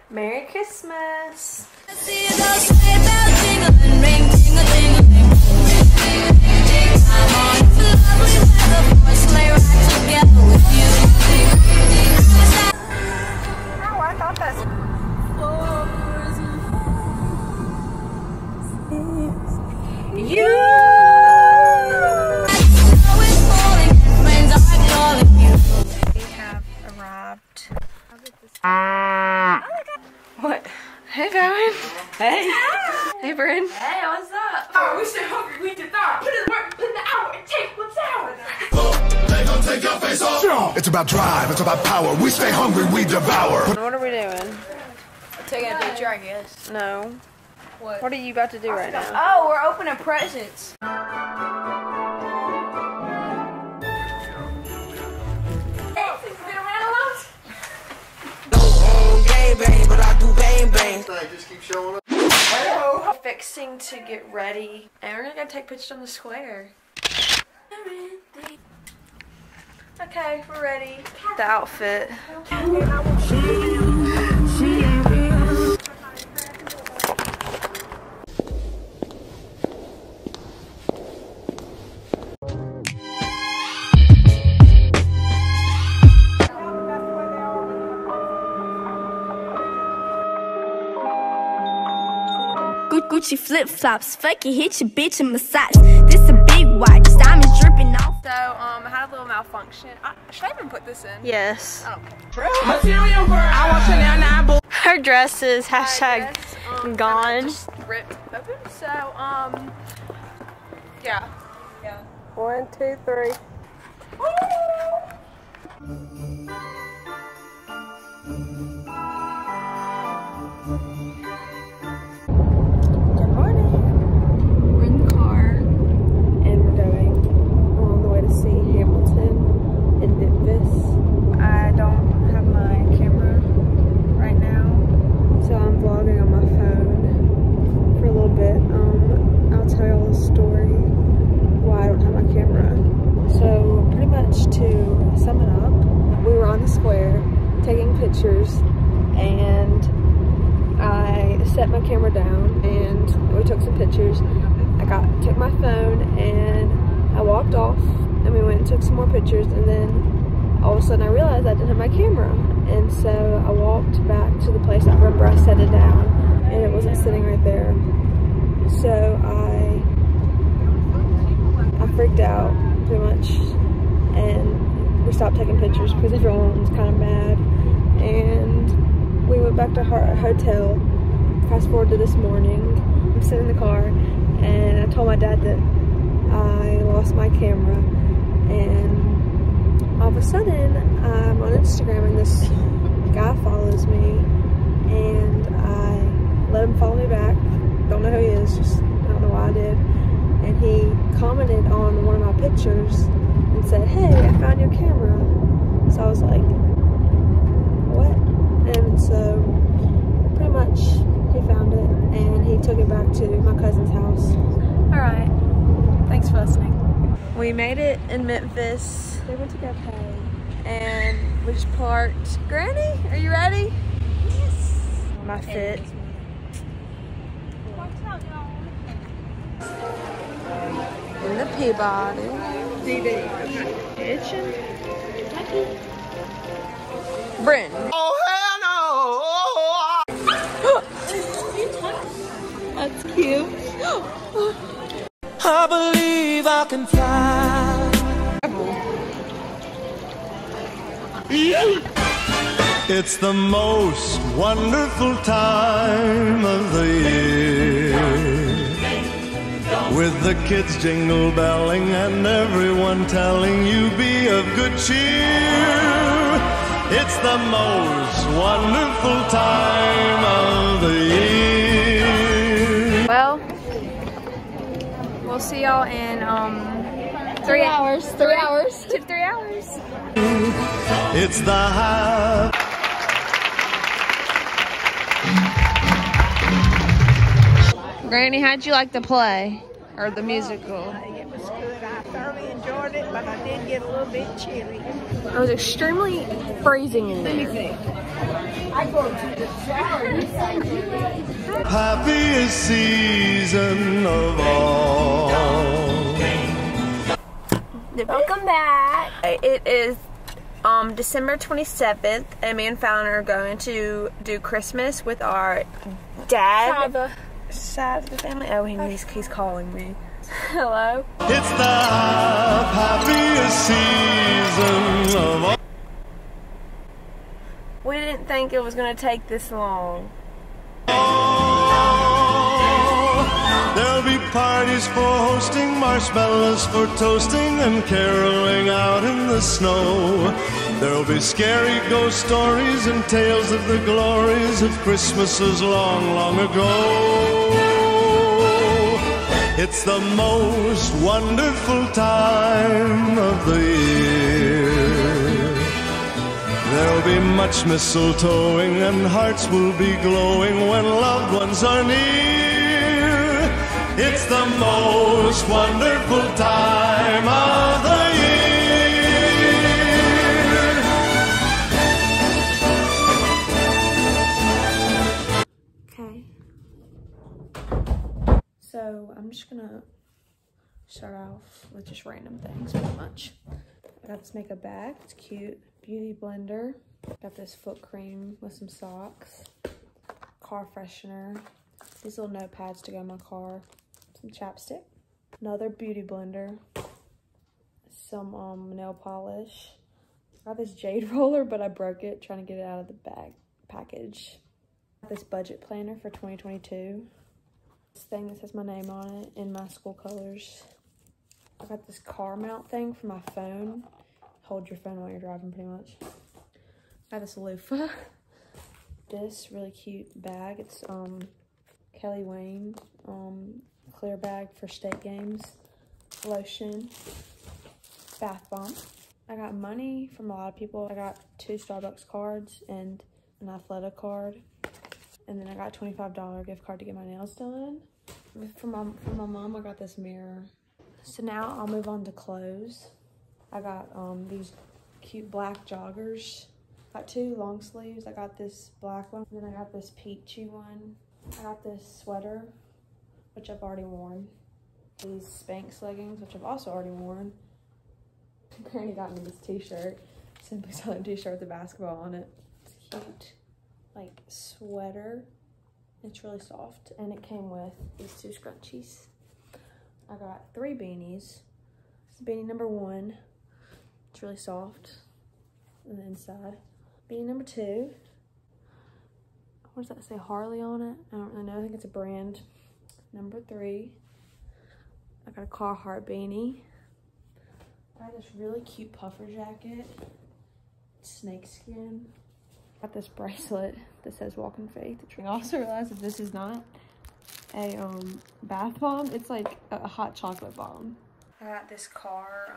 Merry Christmas. What? Hey, Vaughns. Hey. Hey, Bryn. Hey, what's up? Oh, we stay hungry, we devour. Put in the work, put in the hour, and take what's ours. They gon' take your face off. It's about drive, it's about power. We stay hungry, we devour. What are we doing? Taking a picture, I guess. No. What? What are you about to do right now? Oh, we're opening presents. But I do bang bang. Just keep showing up. We're fixing to get ready, and we're gonna go take pictures on the square. Okay, we're ready. The outfit. Gucci flip-flops, fuck it, hit your bitch and massage. This a big watch, diamonds dripping off. So, I had a little malfunction. Should I even put this in? Yes. I don't care. I want Chanel. Her dress is hashtag gone. Just ripped open. So, yeah. 1, 2, 3. Pictures, and I set my camera down and we took some pictures. I took my phone and I walked off and we went and took some more pictures, and then all of a sudden I realized I didn't have my camera, and so I walked back to the place. I remember I set it down and it wasn't sitting right there, so I freaked out pretty much, and we stopped taking pictures because everyone was kind of mad. And we went back to our hotel. Fast forward to this morning, I'm sitting in the car and I told my dad that I lost my camera, and all of a sudden I'm on Instagram and this guy follows me, and I let him follow me back. Don't know who he is, just I don't know why I did. And he commented on one of my pictures and said, "Hey, I found your camera." So I was like, what? And so pretty much he found it and he took it back to my cousin's house. Alright, thanks for listening. We made it in Memphis. We went to go pay and we just parked. Granny, are you ready? Yes. My fit. In the Peabody. Itching. Bryn. Oh hell no! That's cute. I believe I can fly. It's the most wonderful time of the year, with the kids jingle belling and everyone telling you be of good cheer. It's the most wonderful time of the year. Well, we'll see y'all in 3 hours. 3 hours. 2 to 3 hours. It's the high. Granny, how'd you like the play or the musical? It was good. I thoroughly enjoyed it, but I did get a little bit chilly. It was extremely freezing in there. Happiest season of all. Welcome back. It is December 27th, and me and Fallon are going to do Christmas with our dad side of the family. Oh, he's calling me. Hello. It's the happiest season of all. We didn't think it was going to take this long. There'll be parties for hosting, marshmallows for toasting, and caroling out in the snow. There'll be scary ghost stories and tales of the glories of Christmases long, long ago. It's the most wonderful time of the year. There'll be much mistletoeing and hearts will be glowing when loved ones are near. It's the most wonderful time of the year. Okay. So I'm just gonna start off with just random things pretty much. I got this makeup bag, it's cute. Beauty blender. Got this foot cream with some socks. Car freshener. These little notepads to go in my car. Some chapstick. Another beauty blender. Some nail polish. Got this jade roller, but I broke it trying to get it out of the bag package. Got this budget planner for 2022. This thing that says my name on it in my school colors. I got this car mount thing for my phone. Hold your phone while you're driving, pretty much. I got this loofah. This really cute bag. It's Kelly Wayne clear bag for state games. Lotion. Bath bomb. I got money from a lot of people. I got 2 Starbucks cards and an Athleta card. And then I got a $25 gift card to get my nails done. From my mom, I got this mirror. So now I'll move on to clothes. I got these cute black joggers. Got 2 long sleeves. I got this black one. And then I got this peachy one. I got this sweater, which I've already worn. These Spanx leggings, which I've also already worn. Granny got me this t-shirt. Simply Southern t-shirt with a basketball on it. It's cute, like, sweater. It's really soft. And it came with these 2 scrunchies. I got 3 beanies. This is beanie number 1. It's really soft on the inside. Beanie number 2. What does that say? Harley on it? I don't really know. I think it's a brand. Number 3. I got a Carhartt beanie. I got this really cute puffer jacket. Snakeskin. Got this bracelet that says Walk in Faith. I also realized that this is not a bath bomb. It's like a hot chocolate bomb. I got this car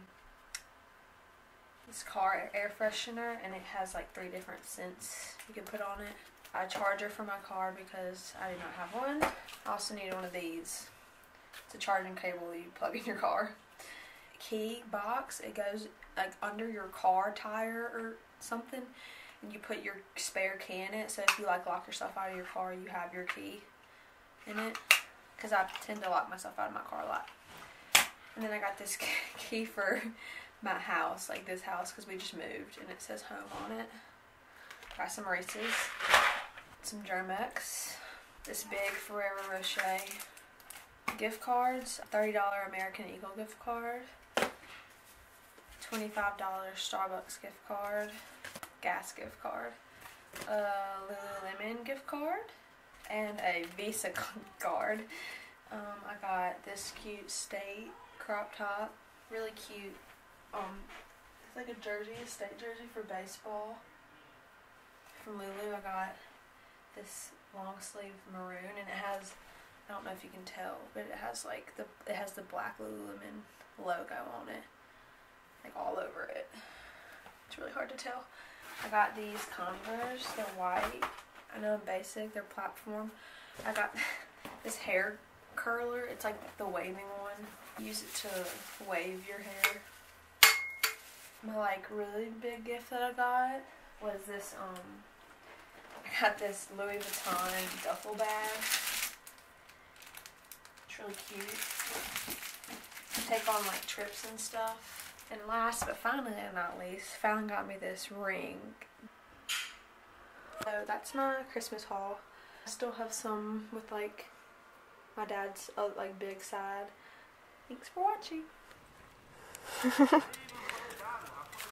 air freshener, and it has like 3 different scents you can put on it. I got a charger for my car because I did not have one. I also need one of these. It's a charging cable you plug in your car. Key box. It goes like under your car tire or something, and you put your spare key in it. So if you like lock yourself out of your car, you have your key in it. Because I tend to lock myself out of my car a lot. And then I got this key for my house, like this house, because we just moved, and it says home on it. Got some Reese's, some Germex, this big Ferrero Rocher gift cards, $30 American Eagle gift card, $25 Starbucks gift card, gas gift card, a Lululemon gift card, and a Visa card. I got this cute state crop top, really cute. It's like a jersey, a state jersey for baseball. From Lulu, I got this long sleeve maroon, and it has, I don't know if you can tell, but it has like it has the black Lululemon logo on it, like all over it. It's really hard to tell. I got these Converse, they're white. I know I'm basic, they're platform. I got this hair curler, it's like the waving one. Use it to wave your hair. My like really big gift that I got was this got this Louis Vuitton duffel bag. It's really cute. Take on like trips and stuff. And last but finally not least, Fallon got me this ring. So that's my Christmas haul. I still have some with like my dad's like big side. Thanks for watching.